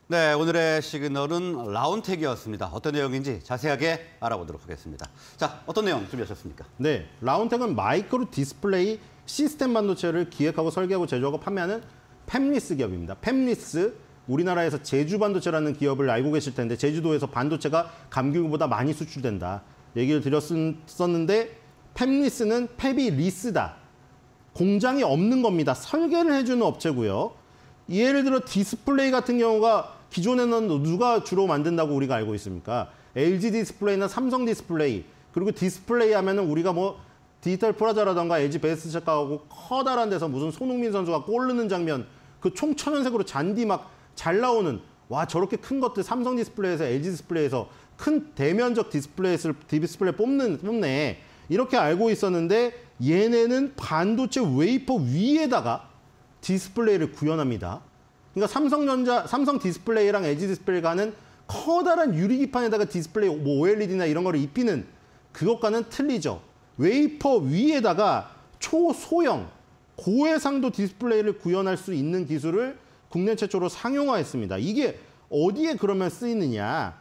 네, 오늘의 시그널은 라운텍이었습니다. 어떤 내용인지 자세하게 알아보도록 하겠습니다. 자, 어떤 내용 준비하셨습니까? 네, 라운텍은 마이크로 디스플레이 시스템 반도체를 기획하고 설계하고 제조하고 판매하는 팹리스 기업입니다. 팹리스, 우리나라에서 제주 반도체라는 기업을 알고 계실 텐데 제주도에서 반도체가 감귤보다 많이 수출된다. 얘기를 드렸었는데 팹리스는 팹이 리스다. 공장이 없는 겁니다. 설계를 해주는 업체고요. 예를 들어 디스플레이 같은 경우가 기존에는 누가 주로 만든다고 우리가 알고 있습니까? LG 디스플레이나 삼성 디스플레이, 그리고 디스플레이 하면은 우리가 뭐 디지털 프라자라던가 LG 베스트체크하고 커다란 데서 무슨 손흥민 선수가 골 넣는 장면, 그 총 천연색으로 잔디 막 잘 나오는, 와 저렇게 큰 것들 삼성 디스플레이에서 LG 디스플레이에서 큰 대면적 디스플레이 뽑네 이렇게 알고 있었는데 얘네는 반도체 웨이퍼 위에다가 디스플레이를 구현합니다. 그러니까 삼성 디스플레이랑 LG 디스플레이가 하는 커다란 유리기판에다가 디스플레이, 뭐 OLED나 이런 거를 입히는 그것과는 틀리죠. 웨이퍼 위에다가 초소형, 고해상도 디스플레이를 구현할 수 있는 기술을 국내 최초로 상용화했습니다. 이게 어디에 그러면 쓰이느냐?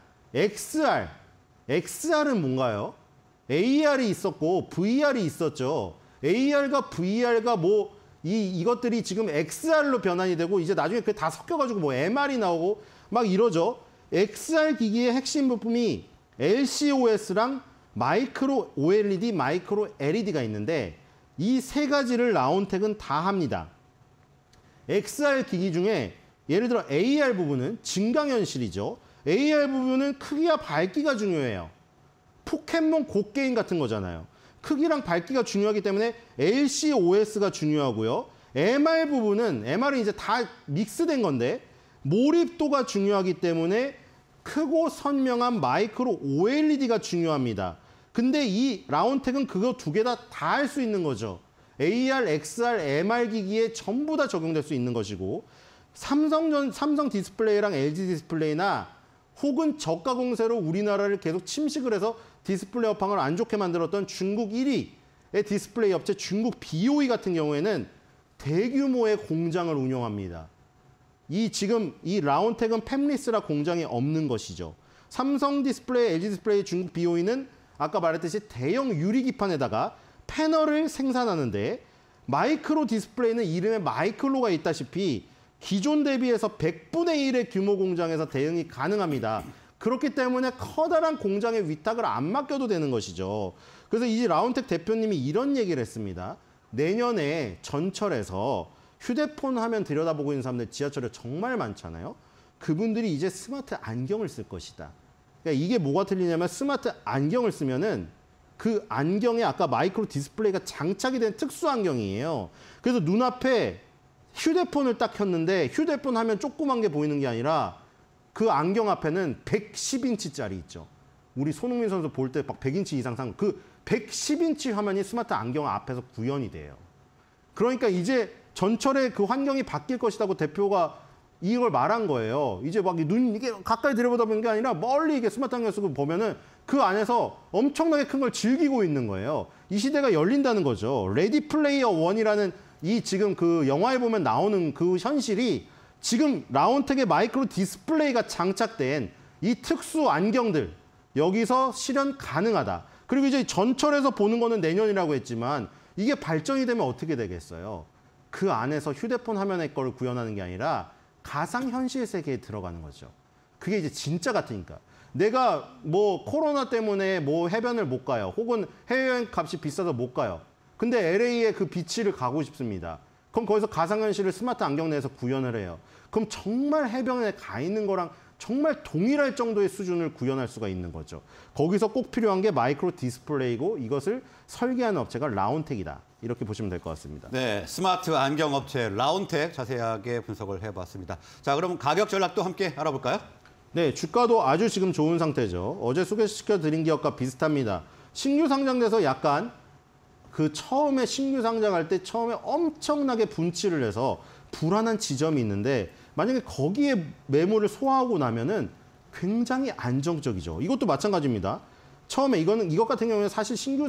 XR은 뭔가요? AR이 있었고 VR이 있었죠. AR과 VR과 뭐 이것들이 지금 XR로 변환이 되고 이제 나중에 그게 다 섞여가지고 뭐 MR이 나오고 막 이러죠. XR 기기의 핵심 부품이 LCOS랑 마이크로 OLED, 마이크로 LED가 있는데 이 세 가지를 라운텍은 다 합니다. XR 기기 중에 예를 들어 AR 부분은 증강현실이죠. AR 부분은 크기와 밝기가 중요해요. 포켓몬 고 게임 같은 거잖아요. 크기랑 밝기가 중요하기 때문에 LCOS가 중요하고요. MR 부분은, MR은 이제 다 믹스된 건데 몰입도가 중요하기 때문에 크고 선명한 마이크로 OLED가 중요합니다. 근데 이 라운텍은 그거 두 개 다 할 수 있는 거죠. AR, XR, MR 기기에 전부 다 적용될 수 있는 것이고 삼성 디스플레이랑 LG 디스플레이나 혹은 저가 공세로 우리나라를 계속 침식을 해서 디스플레이 업황을 안 좋게 만들었던 중국 1위의 디스플레이 업체 중국 BOE 같은 경우에는 대규모의 공장을 운영합니다. 지금 이 라운텍은 팹리스라 공장이 없는 것이죠. 삼성 디스플레이, LG 디스플레이, 중국 BOE는 아까 말했듯이 대형 유리기판에다가 패널을 생산하는데 마이크로 디스플레이는 이름에 마이크로가 있다시피 기존 대비해서 100분의 1의 규모 공장에서 대응이 가능합니다. 그렇기 때문에 커다란 공장의 위탁을 안 맡겨도 되는 것이죠. 그래서 이 라운텍 대표님이 이런 얘기를 했습니다. 내년에 전철에서 휴대폰 화면 들여다보고 있는 사람들 지하철에 정말 많잖아요. 그분들이 이제 스마트 안경을 쓸 것이다. 그러니까 이게 뭐가 틀리냐면 스마트 안경을 쓰면은 그 안경에 아까 마이크로 디스플레이가 장착이 된 특수 안경이에요. 그래서 눈앞에 휴대폰을 딱 켰는데 휴대폰 화면 조그만 게 보이는 게 아니라 그 안경 앞에는 110인치짜리 있죠. 우리 손흥민 선수 볼 때 막 100인치 이상 그 110인치 화면이 스마트 안경 앞에서 구현이 돼요. 그러니까 이제 전철의 그 환경이 바뀔 것이라고 대표가 이걸 말한 거예요. 이제 막 이게 가까이 들여다보다 보는 게 아니라 멀리 이게 스마트 안경 쓰고 보면은 그 안에서 엄청나게 큰 걸 즐기고 있는 거예요. 이 시대가 열린다는 거죠. 레디 플레이어 원이라는 이 지금 그 영화에 보면 나오는 그 현실이 지금 라운텍의 마이크로 디스플레이가 장착된 이 특수 안경들 여기서 실현 가능하다. 그리고 이제 전철에서 보는 거는 내년이라고 했지만 이게 발전이 되면 어떻게 되겠어요? 그 안에서 휴대폰 화면의 거를 구현하는 게 아니라 가상현실 세계에 들어가는 거죠. 그게 이제 진짜 같으니까. 내가 뭐 코로나 때문에 뭐 해변을 못 가요. 혹은 해외여행 값이 비싸서 못 가요. 근데 LA의 그 비치를 가고 싶습니다. 그럼 거기서 가상현실을 스마트 안경 내에서 구현을 해요. 그럼 정말 해변에 가 있는 거랑 정말 동일할 정도의 수준을 구현할 수가 있는 거죠. 거기서 꼭 필요한 게 마이크로 디스플레이고 이것을 설계하는 업체가 라운텍이다. 이렇게 보시면 될 것 같습니다. 네, 스마트 안경 업체 라운텍 자세하게 분석을 해봤습니다. 자, 그럼 가격 전략도 함께 알아볼까요? 네, 주가도 아주 지금 좋은 상태죠. 어제 소개시켜드린 기업과 비슷합니다. 신규 상장돼서 약간 그 처음에 신규 상장할 때 처음에 엄청나게 분치를 해서 불안한 지점이 있는데 만약에 거기에 매물을 소화하고 나면은 굉장히 안정적이죠. 이것도 마찬가지입니다. 처음에 이것 같은 경우는 사실 신규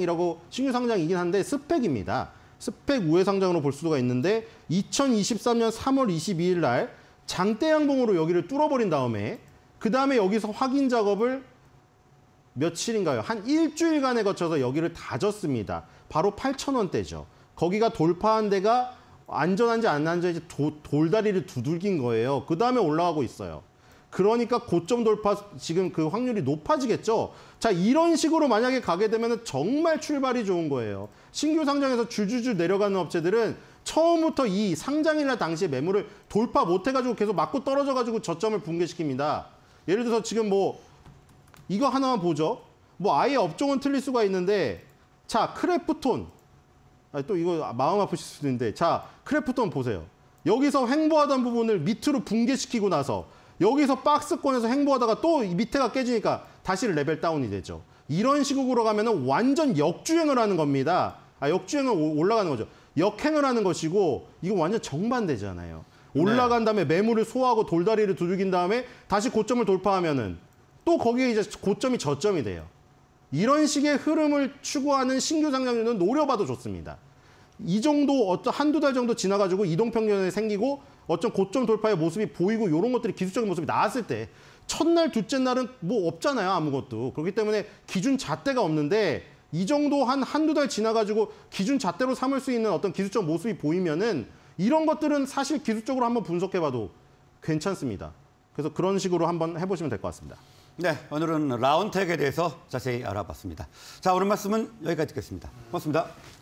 상장이긴 한데 스펙입니다. 스펙 우회 상장으로 볼 수가 있는데 2023년 3월 22일 날 장대양봉으로 여기를 뚫어버린 다음에 그 다음에 여기서 확인 작업을 며칠인가요? 한 일주일간에 거쳐서 여기를 다졌습니다. 바로 8,000원대죠. 거기가 돌파한 데가 안전한지 안 안전한지 돌다리를 두들긴 거예요. 그 다음에 올라가고 있어요. 그러니까 고점 돌파 지금 그 확률이 높아지겠죠. 자, 이런 식으로 만약에 가게 되면 정말 출발이 좋은 거예요. 신규 상장에서 줄줄줄 내려가는 업체들은 처음부터 이 상장일날 당시에 매물을 돌파 못 해가지고 계속 맞고 떨어져가지고 저점을 붕괴시킵니다. 예를 들어서 지금 뭐 이거 하나만 보죠. 뭐 아예 업종은 틀릴 수가 있는데 자, 크래프톤. 또 이거 마음 아프실 수도 있는데 자, 크래프톤 보세요. 여기서 횡보하던 부분을 밑으로 붕괴시키고 나서 여기서 박스권에서 횡보하다가 또 밑에가 깨지니까 다시 레벨 다운이 되죠. 이런 식으로 가면은 완전 역주행을 하는 겁니다. 역주행을 올라가는 거죠. 역행을 하는 것이고 이거 완전 정반대잖아요. 올라간 다음에 매물을 소화하고 돌다리를 두들긴 다음에 다시 고점을 돌파하면은 또 거기에 이제 고점이 저점이 돼요. 이런 식의 흐름을 추구하는 신규 상장주는 노려봐도 좋습니다. 이 정도 어떤 한두 달 정도 지나가지고 이동평균이 생기고 어떤 고점 돌파의 모습이 보이고 이런 것들이 기술적인 모습이 나왔을 때 첫날, 둘째 날은 뭐 없잖아요. 아무것도. 그렇기 때문에 기준 잣대가 없는데 이 정도 한두 달 지나가지고 기준 잣대로 삼을 수 있는 어떤 기술적 모습이 보이면은 이런 것들은 사실 기술적으로 한번 분석해봐도 괜찮습니다. 그래서 그런 식으로 한번 해보시면 될 것 같습니다. 네, 오늘은 라운텍에 대해서 자세히 알아봤습니다. 자, 오늘 말씀은 여기까지 듣겠습니다. 고맙습니다.